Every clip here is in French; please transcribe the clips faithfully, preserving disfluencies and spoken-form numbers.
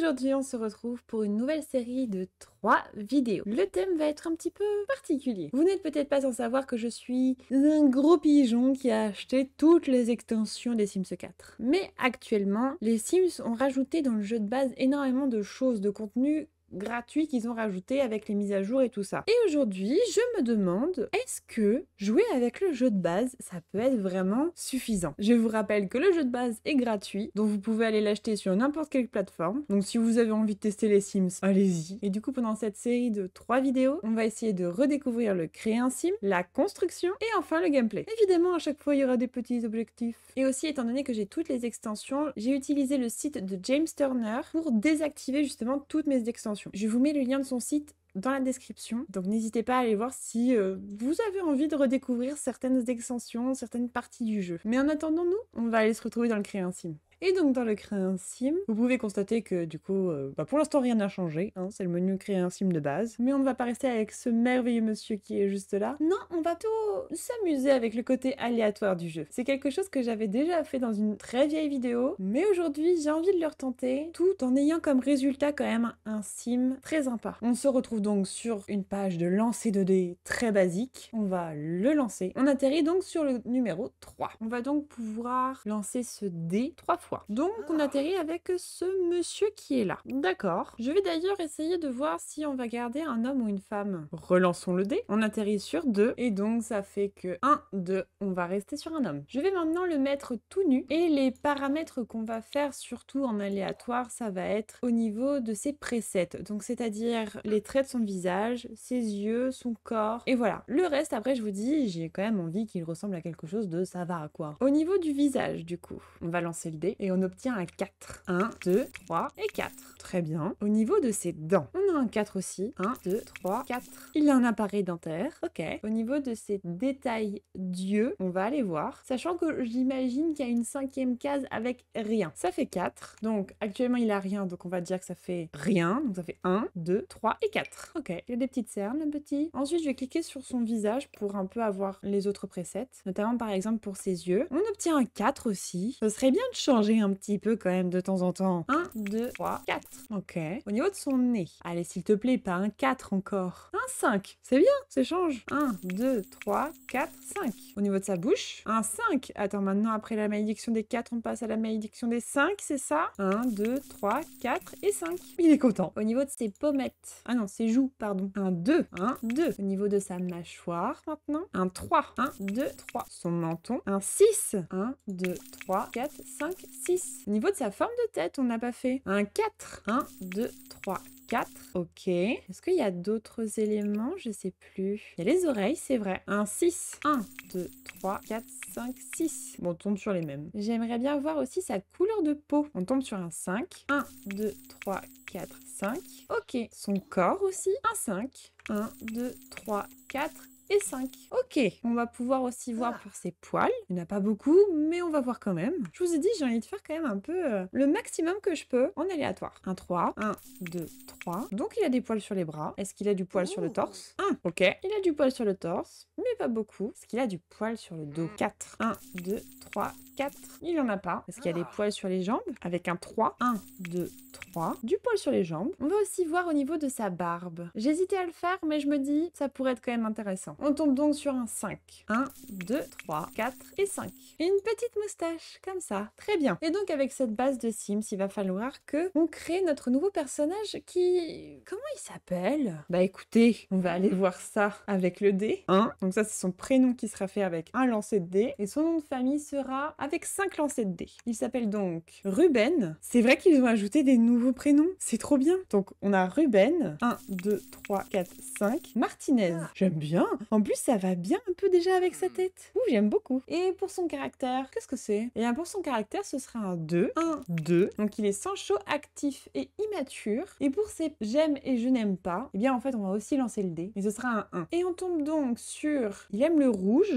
Aujourd'hui, on se retrouve pour une nouvelle série de trois vidéos. Le thème va être un petit peu particulier. Vous n'êtes peut-être pas sans savoir que je suis un gros pigeon qui a acheté toutes les extensions des Sims quatre. Mais actuellement, les Sims ont rajouté dans le jeu de base énormément de choses, de contenu gratuits qu'ils ont rajouté avec les mises à jour et tout ça. Et aujourd'hui, je me demande, est-ce que jouer avec le jeu de base, ça peut être vraiment suffisant? Je vous rappelle que le jeu de base est gratuit, donc vous pouvez aller l'acheter sur n'importe quelle plateforme. Donc si vous avez envie de tester les Sims, allez-y. Et du coup, pendant cette série de trois vidéos, on va essayer de redécouvrir le créer un Sim, la construction et enfin le gameplay. Évidemment, à chaque fois, il y aura des petits objectifs. Et aussi, étant donné que j'ai toutes les extensions, j'ai utilisé le site de James Turner pour désactiver justement toutes mes extensions. Je vous mets le lien de son site dans la description, donc n'hésitez pas à aller voir si euh, vous avez envie de redécouvrir certaines extensions, certaines parties du jeu. Mais en attendant, nous, on va aller se retrouver dans le créer un Sim. Et donc dans le créer un Sim, vous pouvez constater que du coup, euh, bah pour l'instant rien n'a changé, hein, c'est le menu créer un Sim de base. Mais on ne va pas rester avec ce merveilleux monsieur qui est juste là. Non, on va plutôt s'amuser avec le côté aléatoire du jeu. C'est quelque chose que j'avais déjà fait dans une très vieille vidéo, mais aujourd'hui j'ai envie de le retenter, tout en ayant comme résultat quand même un Sim très sympa. On se retrouve donc sur une page de lancer de dés très basique. On va le lancer. On atterrit donc sur le numéro trois. On va donc pouvoir lancer ce dé trois fois. Donc on atterrit avec ce monsieur qui est là. D'accord. Je vais d'ailleurs essayer de voir si on va garder un homme ou une femme. Relançons le dé. On atterrit sur deux. Et donc ça fait que un, deux. On va rester sur un homme. Je vais maintenant le mettre tout nu. Et les paramètres qu'on va faire, surtout en aléatoire, ça va être au niveau de ses presets. Donc c'est-à-dire les traits de son visage, ses yeux, son corps. Et voilà. Le reste, après je vous dis, j'ai quand même envie qu'il ressemble à quelque chose de ça va quoi. Au niveau du visage, du coup, on va lancer le dé. Et on obtient un quatre. un, deux, trois et quatre. Très bien. Au niveau de ses dents, on a un quatre aussi. un, deux, trois, quatre. Il a un appareil dentaire. Ok. Au niveau de ses détails d'yeux, on va aller voir. Sachant que j'imagine qu'il y a une cinquième case avec rien. Ça fait quatre. Donc actuellement il a rien, donc on va dire que ça fait rien. Donc ça fait un, deux, trois et quatre. Ok. Il y a des petites cernes, le petit. Ensuite je vais cliquer sur son visage pour un peu avoir les autres presets. Notamment par exemple pour ses yeux. On obtient un quatre aussi. Ce serait bien de changer un petit peu quand même de temps en temps. un, deux, trois, quatre. Ok. Au niveau de son nez. Allez, s'il te plaît, pas un quatre encore. Un cinq. C'est bien, ça change. un, deux, trois, quatre, cinq. Au niveau de sa bouche. Un cinq. Attends, maintenant, après la malédiction des quatre, on passe à la malédiction des cinq, c'est ça? un, deux, trois, quatre et cinq. Il est content. Au niveau de ses pommettes. Ah non, ses joues, pardon. Un deux. un, deux. Au niveau de sa mâchoire, maintenant. Un trois. un, deux, trois. Son menton. Un six. un, deux, trois, quatre, cinq, six. Au niveau de sa forme de tête, on n'a pas fait. Un quatre. un, deux, trois, quatre. Ok. Est-ce qu'il y a d'autres éléments? Je sais plus. Il y a les oreilles, c'est vrai. Un six. un, deux, trois, quatre, cinq, six. Bon, on tombe sur les mêmes. J'aimerais bien voir aussi sa couleur de peau. On tombe sur un cinq. un, deux, trois, quatre, cinq. Ok. Son corps aussi. Un cinq. un, deux, trois, quatre. Et cinq. Ok, on va pouvoir aussi voir pour ses poils. Il n'y en a pas beaucoup, mais on va voir quand même. Je vous ai dit, j'ai envie de faire quand même un peu euh, le maximum que je peux en aléatoire. Un trois, un, deux, trois. Donc il a des poils sur les bras. Est-ce qu'il a du poil sur le torse? un. Ok, il a du poil sur le torse, mais pas beaucoup. Est-ce qu'il a du poil sur le dos? quatre. un, deux, trois, quatre. Il n'en a pas. Est-ce qu'il y a des poils sur les jambes? Avec un trois. un, deux, trois. Du poil sur les jambes. On va aussi voir au niveau de sa barbe. J'hésitais à le faire, mais je me dis, ça pourrait être quand même intéressant. On tombe donc sur un cinq. un, deux, trois, quatre et cinq. Et une petite moustache, comme ça. Très bien. Et donc avec cette base de Sims, il va falloir que on crée notre nouveau personnage qui... Comment il s'appelle? Bah écoutez, on va aller voir ça avec le dé. un. Donc ça, c'est son prénom qui sera fait avec un lancer de dé. Et son nom de famille sera avec cinq lancers de dé. Il s'appelle donc Ruben. C'est vrai qu'ils ont ajouté des nouveaux prénoms. C'est trop bien. Donc on a Ruben. un, deux, trois, quatre, cinq. Martinez. J'aime bien. En plus, ça va bien un peu déjà avec sa tête. Ouh, j'aime beaucoup. Et pour son caractère, qu'est-ce que c'est? Et bien pour son caractère, ce sera un deux. un, deux. Donc il est sans chaud, actif et immature. Et pour ses j'aime et je n'aime pas, eh bien en fait, on va aussi lancer le dé. Et ce sera un un. Et on tombe donc sur... Il aime le rouge,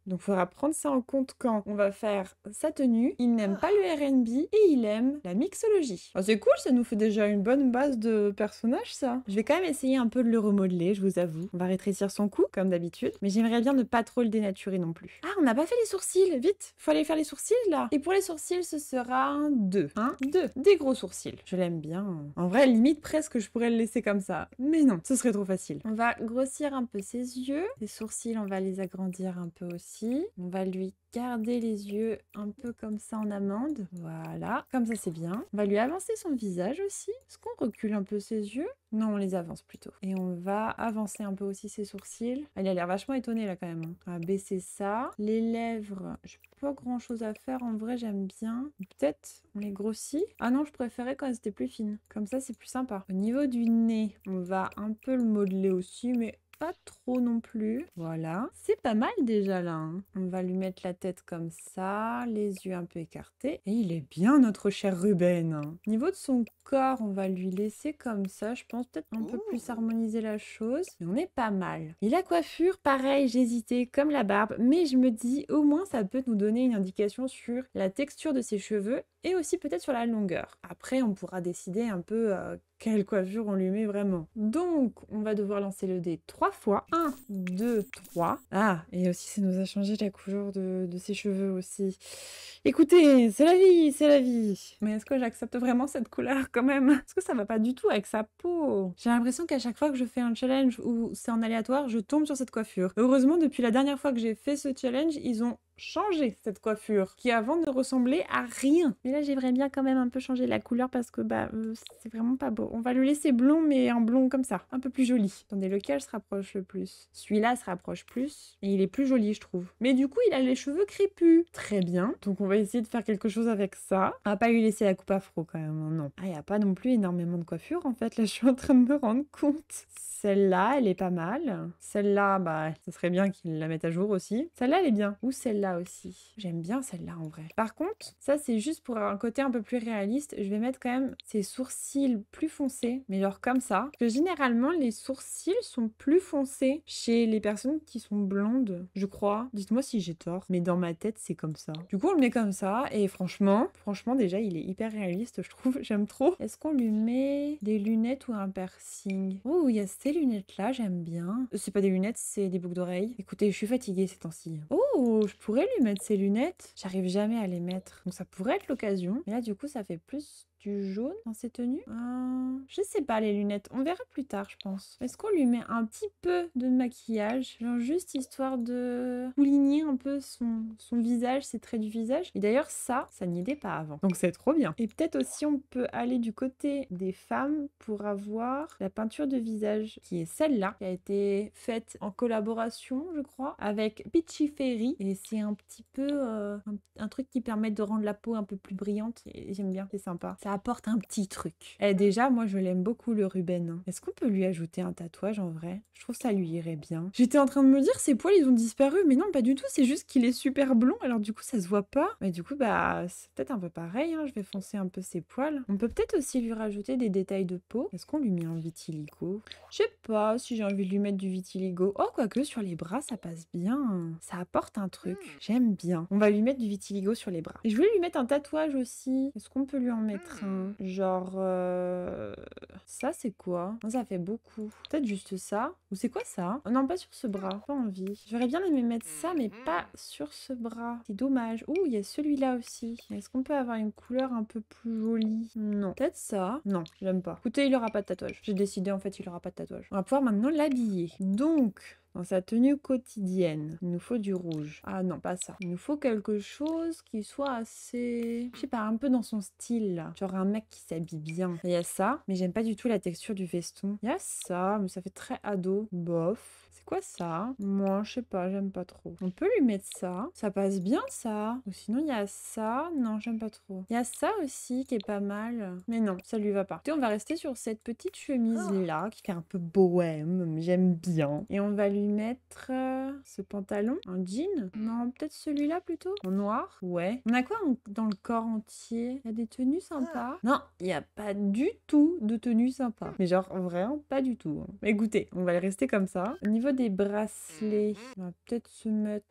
Donc il faudra prendre ça en compte quand on va faire sa tenue. Il n'aime pas le R and B et il aime la mixologie. Oh, c'est cool, ça nous fait déjà une bonne base de personnage, ça. Je vais quand même essayer un peu de le remodeler, je vous avoue. On va rétrécir son cou, comme d'habitude. Mais j'aimerais bien ne pas trop le dénaturer non plus. Ah, on n'a pas fait les sourcils. Vite, faut aller faire les sourcils, là. Et pour les sourcils, ce sera un deux. Hein, deux. Des gros sourcils. Je l'aime bien. En vrai, limite, presque, je pourrais le laisser comme ça. Mais non, ce serait trop facile. On va grossir un peu ses yeux. Les sourcils, on va les agrandir un peu aussi. On va lui garder les yeux un peu comme ça en amande. Voilà, comme ça c'est bien. On va lui avancer son visage aussi. Est-ce qu'on recule un peu ses yeux? Non, on les avance plutôt. Et on va avancer un peu aussi ses sourcils. Elle a l'air vachement étonnée là quand même. Hein. On va baisser ça. Les lèvres, j'ai pas grand chose à faire. En vrai, j'aime bien. Peut-être on les grossit. Ah non, je préférais quand elles étaient plus fines. Comme ça, c'est plus sympa. Au niveau du nez, on va un peu le modeler aussi, mais pas trop non plus. Voilà. C'est pas mal déjà là. Hein. On va lui mettre la tête comme ça, les yeux un peu écartés. Et il est bien notre cher Ruben. Hein. Au niveau de son corps, on va lui laisser comme ça. Je pense peut-être un peu plus harmoniser la chose. Mais on est pas mal. Et la coiffure, pareil, j'hésitais comme la barbe. Mais je me dis, au moins ça peut nous donner une indication sur la texture de ses cheveux et aussi peut-être sur la longueur. Après, on pourra décider un peu euh, quelle coiffure on lui met vraiment. Donc, on va devoir lancer le dé trois fois. un, deux, trois. Ah, et aussi ça nous a changé la couleur de, de ses cheveux aussi. Écoutez, c'est la vie, c'est la vie. Mais est-ce que j'accepte vraiment cette couleur quand même? Est-ce que ça va pas du tout avec sa peau? J'ai l'impression qu'à chaque fois que je fais un challenge où c'est en aléatoire, je tombe sur cette coiffure. Heureusement, depuis la dernière fois que j'ai fait ce challenge, ils ont changer cette coiffure qui avant ne ressemblait à rien. Mais là j'aimerais bien quand même un peu changer la couleur parce que bah euh, c'est vraiment pas beau. On va le laisser blond mais un blond comme ça, un peu plus joli. Attendez, lequel se rapproche le plus? Celui-là se rapproche plus et il est plus joli je trouve. Mais du coup il a les cheveux crépus. Très bien. Donc on va essayer de faire quelque chose avec ça. On va pas lui laisser la coupe afro quand même, hein, non. Ah il y a pas non plus énormément de coiffure en fait, là je suis en train de me rendre compte. Celle-là, elle est pas mal. Celle-là, bah, ce serait bien qu'il la mette à jour aussi. Celle-là, elle est bien. Ou celle-là aussi. J'aime bien celle-là, en vrai. Par contre, ça, c'est juste pour un côté un peu plus réaliste. Je vais mettre quand même ses sourcils plus foncés, mais genre comme ça. Parce que généralement, les sourcils sont plus foncés chez les personnes qui sont blondes, je crois. Dites-moi si j'ai tort. Mais dans ma tête, c'est comme ça. Du coup, on le met comme ça. Et franchement, franchement, déjà, il est hyper réaliste, je trouve. J'aime trop. Est-ce qu'on lui met des lunettes ou un piercing? Oh, il y a ces lunettes-là, j'aime bien. C'est pas des lunettes, c'est des boucles d'oreilles. Écoutez, je suis fatiguée ces temps-ci. Oh, je pourrais lui mettre ces lunettes. J'arrive jamais à les mettre. Donc ça pourrait être l'occasion. Mais là, du coup, ça fait plus du jaune dans ses tenues. Euh, je sais pas, les lunettes. On verra plus tard, je pense. Est-ce qu'on lui met un petit peu de maquillage? Genre juste histoire de souligner un peu son, son visage, ses traits du visage. Et d'ailleurs, ça, ça n'y était pas avant. Donc c'est trop bien. Et peut-être aussi, on peut aller du côté des femmes pour avoir la peinture de visage qui est celle-là, qui a été faite en collaboration, je crois, avec Peachy Fairy. Et c'est un petit peu euh, un, un truc qui permet de rendre la peau un peu plus brillante. Et j'aime bien, c'est sympa. Ça apporte un petit truc. Et déjà, moi, je l'aime beaucoup, le Ruben. Hein. Est-ce qu'on peut lui ajouter un tatouage, en vrai? Je trouve que ça lui irait bien. J'étais en train de me dire, ses poils, ils ont disparu. Mais non, pas du tout. C'est juste qu'il est super blond. Alors, du coup, ça se voit pas. Mais du coup, bah, c'est peut-être un peu pareil. Hein. Je vais foncer un peu ses poils. On peut peut-être aussi lui rajouter des détails de peau. Est-ce qu'on lui met un vitiligo? Je sais pas si j'ai envie de lui mettre du vitiligo. Oh, quoique, sur les bras, ça passe bien. Ça apporte un truc. J'aime bien. On va lui mettre du vitiligo sur les bras. Et je voulais lui mettre un tatouage aussi. Est-ce qu'on peut lui en mettre un? Genre... Euh... Ça, c'est quoi? Ça fait beaucoup. Peut-être juste ça. Ou c'est quoi ça? Oh, non, pas sur ce bras. Pas envie. J'aurais bien aimé mettre ça, mais pas sur ce bras. C'est dommage. Ouh, il y a celui-là aussi. Est-ce qu'on peut avoir une couleur un peu plus jolie? Non. Peut-être ça? Non, j'aime pas. Écoutez, il aura pas de tatouage. J'ai décidé, en fait, il aura pas de tatouage. On va pouvoir maintenant l'habiller. Donc... Dans sa tenue quotidienne, il nous faut du rouge. Ah non, pas ça. Il nous faut quelque chose qui soit assez... Je sais pas, un peu dans son style, là. Genre un mec qui s'habille bien. Il y a ça, mais j'aime pas du tout la texture du veston. Il y a ça, mais ça fait très ado. Bof. C'est quoi ça? Moi, je sais pas, j'aime pas trop. On peut lui mettre ça. Ça passe bien, ça. Ou sinon, il y a ça. Non, j'aime pas trop. Il y a ça aussi qui est pas mal. Mais non, ça lui va pas. Et on va rester sur cette petite chemise-là, qui fait un peu bohème, mais j'aime bien. Et on va lui mettre euh, ce pantalon, un jean. Non, peut-être celui-là plutôt. En noir. Ouais. On a quoi en- dans le corps entier? Il y a des tenues sympas. Non, il n'y a pas du tout de tenues sympas. Mais genre, vraiment pas du tout. Hein. Écoutez, on va le rester comme ça. Au niveau des bracelets, on va peut-être se mettre...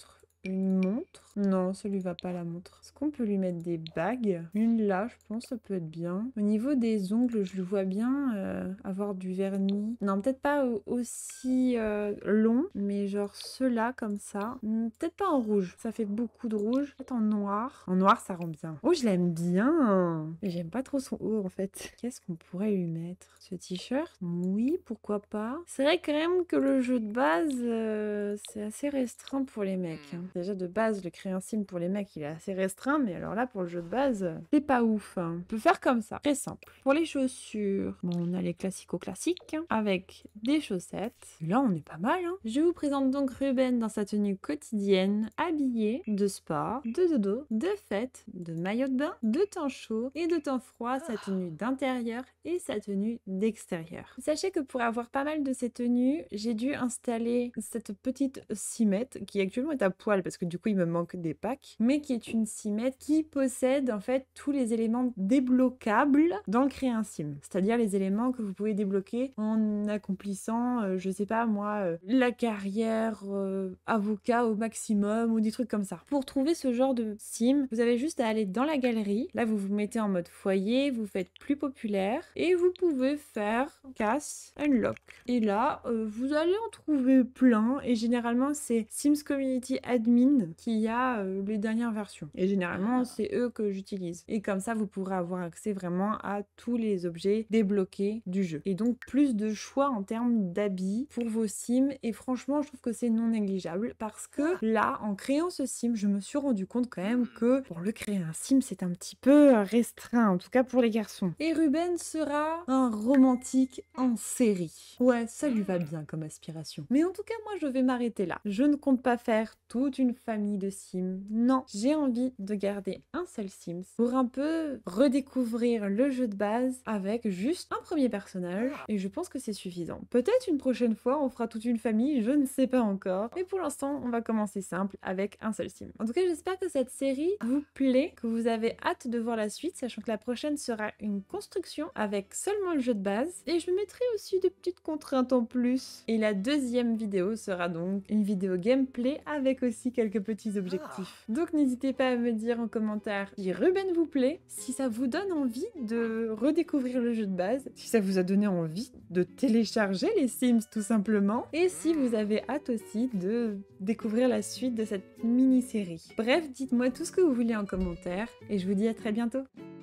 Une montre? Non, ça lui va pas la montre. Est-ce qu'on peut lui mettre des bagues? Une là, je pense, ça peut être bien. Au niveau des ongles, je le vois bien euh, avoir du vernis. Non, peut-être pas au- aussi euh, long, mais genre ceux-là, comme ça. Hmm, peut-être pas en rouge, ça fait beaucoup de rouge. Peut-être en noir. En noir, ça rend bien. Oh, je l'aime bien. Mais j'aime pas trop son haut, en fait. Qu'est-ce qu'on pourrait lui mettre? Ce t-shirt? Oui, pourquoi pas. C'est vrai quand même que le jeu de base, euh, c'est assez restreint pour les mecs. Hein. Déjà, de base, le créer un sim pour les mecs, il est assez restreint, mais alors là, pour le jeu de base, euh, c'est pas ouf. Hein. On peut faire comme ça, très simple. Pour les chaussures, bon, on a les classico-classiques, hein, avec des chaussettes. Là, on est pas mal. Hein. Je vous présente donc Ruben dans sa tenue quotidienne, habillé de sport, de dodo, de fête, de maillot de bain, de temps chaud et de temps froid, sa tenue d'intérieur et sa tenue d'extérieur. Sachez que pour avoir pas mal de ces tenues, j'ai dû installer cette petite cimette qui actuellement est à poil parce que du coup il me manque des packs, mais qui est une cimette qui possède en fait tous les éléments débloquables dans le créer un sim, c'est-à-dire les éléments que vous pouvez débloquer en accomplissant, euh, je sais pas moi, euh, la carrière euh, avocat au maximum ou des trucs comme ça. Pour trouver ce genre de sim, vous avez juste à aller dans la galerie, là vous vous mettez en mode foyer, vous faites plus populaire et vous pouvez faire casse unlock. Et là, euh, vous allez en trouver plein et généralement c'est Sims Community Admin qui a euh, les dernières versions. Et généralement c'est eux que j'utilise. Et comme ça vous pourrez avoir accès vraiment à tous les objets débloqués du jeu. Et donc plus de choix en termes d'habits pour vos sims et franchement je trouve que c'est non négligeable parce que là en créant ce sim je me suis rendu compte quand même que pour le créer un sim c'est un petit peu restreint en tout cas pour les garçons. Et Ruben sera un romantique en série. Ouais, ça lui va bien comme aspiration. Mais en tout cas, moi, je vais m'arrêter là. Je ne compte pas faire toute une famille de Sims. Non, j'ai envie de garder un seul Sims pour un peu redécouvrir le jeu de base avec juste un premier personnage. Et je pense que c'est suffisant. Peut-être une prochaine fois, on fera toute une famille, je ne sais pas encore. Mais pour l'instant, on va commencer simple avec un seul Sim. En tout cas, j'espère que cette série vous plaît, que vous avez hâte de voir la suite, sachant que la prochaine sera une construction avec seulement le jeu de base. Et je mettrai aussi des petites contraintes en plus. Et la deuxième vidéo sera donc une vidéo gameplay avec aussi quelques petits objectifs. Donc n'hésitez pas à me dire en commentaire si Ruben vous plaît, si ça vous donne envie de redécouvrir le jeu de base, si ça vous a donné envie de télécharger les Sims tout simplement, et si vous avez hâte aussi de découvrir la suite de cette mini-série. Bref, dites-moi tout ce que vous voulez en commentaire, et je vous dis à très bientôt.